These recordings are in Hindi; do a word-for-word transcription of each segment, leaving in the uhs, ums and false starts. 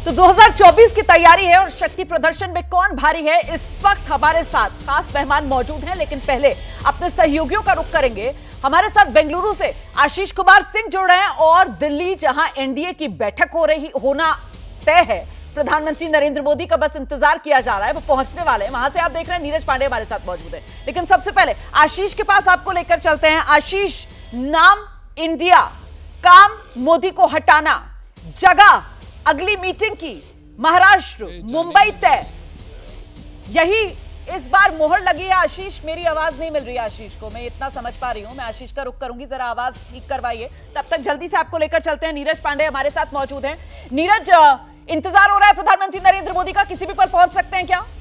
तो दो हज़ार चौबीस की तैयारी है और शक्ति प्रदर्शन में कौन भारी है, इस वक्त हमारे साथ खास मेहमान मौजूद हैं। लेकिन पहले अपने सहयोगियों का रुख करेंगे। हमारे साथ बेंगलुरु से आशीष कुमार सिंह जुड़ रहे हैं और दिल्ली, जहां एनडीए की बैठक हो रही होना तय है, प्रधानमंत्री नरेंद्र मोदी का बस इंतजार किया जा रहा है, वो पहुंचने वाले हैं। वहां से आप देख रहे हैं नीरज पांडे हमारे साथ मौजूद है। लेकिन सबसे पहले आशीष के पास आपको लेकर चलते हैं। आशीष, नाम इंडिया, काम मोदी को हटाना, जगह अगली मीटिंग की महाराष्ट्र मुंबई तय, यही इस बार मोहर लगी है। आशीष, मेरी आवाज नहीं मिल रही है आशीष को, मैं इतना समझ पा रही हूं। मैं आशीष का रुख करूंगी, जरा आवाज ठीक करवाइए। तब तक जल्दी से आपको लेकर चलते हैं। नीरज पांडे हमारे साथ मौजूद हैं। नीरज, इंतजार हो रहा है प्रधानमंत्री नरेंद्र मोदी का, किसी भी पल पहुंच सकते हैं क्या?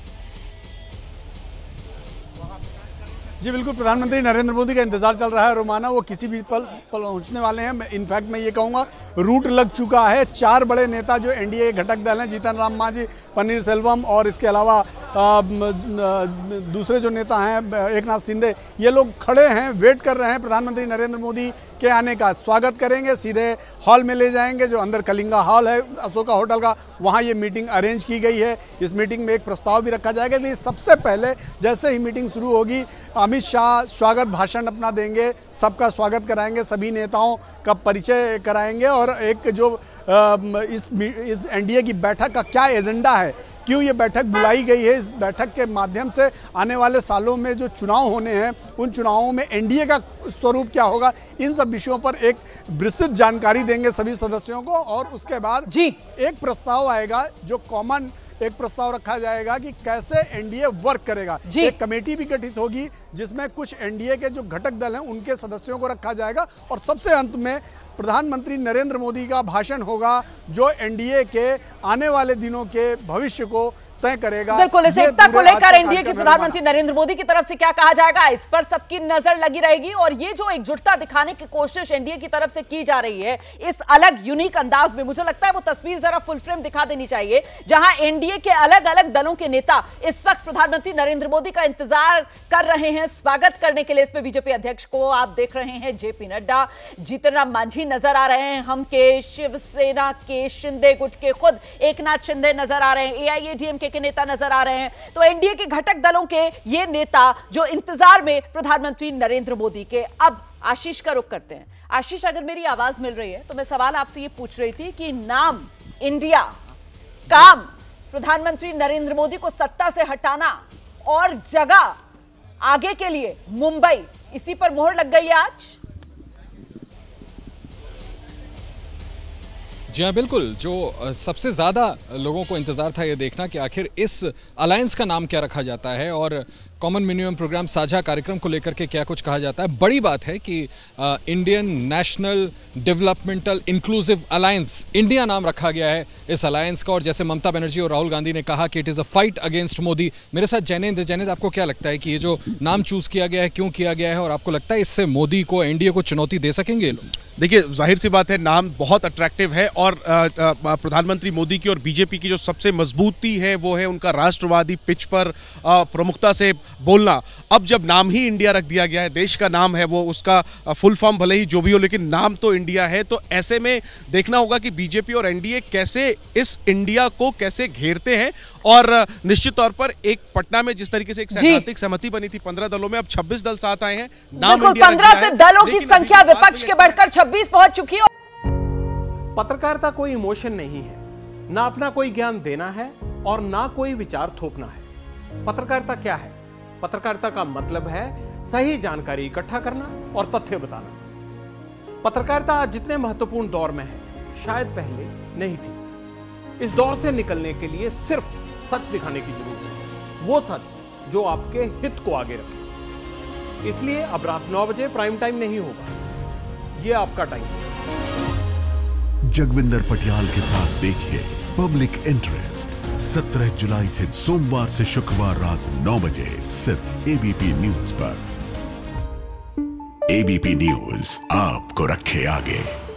जी बिल्कुल, प्रधानमंत्री नरेंद्र मोदी का इंतजार चल रहा है रोमाना, वो किसी भी पल पहुंचने वाले हैं। इनफैक्ट मैं ये कहूँगा रूट लग चुका है। चार बड़े नेता जो एनडीए के घटक दल हैं, जीतन राम मांझी, पन्नीर सेल्वम और इसके अलावा आ, दूसरे जो नेता हैं एक नाथ शिंदे, ये लोग खड़े हैं, वेट कर रहे हैं प्रधानमंत्री नरेंद्र मोदी के आने का। स्वागत करेंगे, सीधे हॉल में ले जाएंगे, जो अंदर कलिंगा हॉल है अशोका होटल का, वहाँ ये मीटिंग अरेंज की गई है। इस मीटिंग में एक प्रस्ताव भी रखा जाएगा। लेकिन सबसे पहले जैसे ही मीटिंग शुरू होगी, अमित शाह स्वागत भाषण अपना देंगे, सबका स्वागत कराएंगे, सभी नेताओं का परिचय कराएंगे और एक जो इस इस एनडीए की बैठक का क्या एजेंडा है, क्यों ये बैठक बुलाई गई है, इस बैठक के माध्यम से आने वाले सालों में जो चुनाव होने हैं, उन चुनावों में एनडीए का स्वरूप क्या होगा, इन सब विषयों पर एक विस्तृत जानकारी देंगे सभी सदस्यों को। और उसके बाद जी एक प्रस्ताव आएगा, जो कॉमन एक प्रस्ताव रखा जाएगा कि कैसे एनडीए वर्क करेगा। एक कमेटी भी गठित होगी जिसमें कुछ एनडीए के जो घटक दल हैं उनके सदस्यों को रखा जाएगा और सबसे अंत में प्रधानमंत्री नरेंद्र मोदी का भाषण होगा, जो एनडीए के आने वाले दिनों के भविष्य को तय करेगा। बिल्कुल, इस एकता को लेकर एनडीए के प्रधानमंत्री नरेंद्र मोदी की तरफ से क्या कहा जाएगा, इस पर सबकी नजर लगी रहेगी। और ये जो एकजुटता दिखाने की कोशिश एनडीए की तरफ से की जा रही है, इस अलग यूनिक अंदाज में, मुझे लगता है वो तस्वीर जरा फुल फ्रेम दिखा देनी चाहिए, जहां एनडीए के अलग अलग दलों के नेता इस वक्त प्रधानमंत्री नरेंद्र मोदी का इंतजार कर रहे हैं स्वागत करने के लिए। इसमें बीजेपी अध्यक्ष को आप देख रहे हैं, जेपी नड्डा, जीतन राम मांझी नजर आ रहे हैं, हम के शिवसेना के शिंदे गुट के खुद एक नाथ शिंदे नजर आ रहे हैं, एआईएडीएमके के नेता नजर आ रहे हैं। तो एनडीए के घटक दलों के ये नेता जो इंतजार में प्रधानमंत्री नरेंद्र मोदी के। अब आशीष का रुख करते हैं। आशीष, अगर मेरी आवाज मिल रही है तो मैं सवाल आपसे ये पूछ रही थी कि नाम इंडिया, काम प्रधानमंत्री नरेंद्र मोदी को सत्ता से हटाना और जगह आगे के लिए मुंबई, इसी पर मोहर लग गई है आज। जी हाँ, बिल्कुल। जो सबसे ज़्यादा लोगों को इंतज़ार था ये देखना कि आखिर इस अलायंस का नाम क्या रखा जाता है और कॉमन मिनिमम प्रोग्राम साझा कार्यक्रम को लेकर के क्या कुछ कहा जाता है। बड़ी बात है कि Indian National Developmental Inclusive Alliance, India नाम रखा गया है इस अलायंस का। और जैसे ममता बनर्जी और राहुल गांधी ने कहा कि it is a fight against Modi. मेरे साथ जैनेंद्र। जैनेंद्र, आपको क्या लगता है कि ये जो नाम चूज़ किया गया है, क्यों किया गया है, और आपको लगता है इससे मोदी को, एनडीए को चुनौती दे सकेंगे ये लोग? देखिए, जाहिर सी बात है, नाम बहुत अट्रैक्टिव है और प्रधानमंत्री मोदी की और बीजेपी की जो सबसे मजबूती है वो है उनका राष्ट्रवादी पिच पर प्रमुखता से बोलना। अब जब नाम ही इंडिया रख दिया गया है, देश का नाम है वो, उसका फुल फॉर्म भले ही जो भी हो, लेकिन नाम तो इंडिया है। तो ऐसे में देखना होगा कि बीजेपी और एनडीए कैसे इस इंडिया को कैसे घेरते हैं। और निश्चित तौर पर एक पटना में जिस तरीके से एक सैद्धांतिक सहमति बनी थी पंद्रह दलों में, अब छब्बीस दल साथ आए हैं। नाम पंद्रह से दलों की संख्या विपक्ष के बढ़कर छब्बीस पहुंच चुकी है। पत्रकारिता कोई इमोशन नहीं है, ना अपना कोई ज्ञान देना है और ना कोई विचार थोपना है। पत्रकारिता क्या है? पत्रकारिता का मतलब है सही जानकारी इकट्ठा करना और तथ्य बताना। पत्रकारिता आज जितने महत्वपूर्ण दौर में है, शायद पहले नहीं थी। इस दौर से निकलने के लिए सिर्फ सच दिखाने की जरूरत है, वो सच जो आपके हित को आगे रखे। इसलिए अब रात नौ बजे प्राइम टाइम नहीं होगा, ये आपका टाइम है। जगविंदर पटियाल के साथ देखिए पब्लिक इंटरेस्ट सत्रह जुलाई से सोमवार से शुक्रवार रात नौ बजे सिर्फ एबीपी न्यूज पर। एबीपी न्यूज आपको रखे आगे।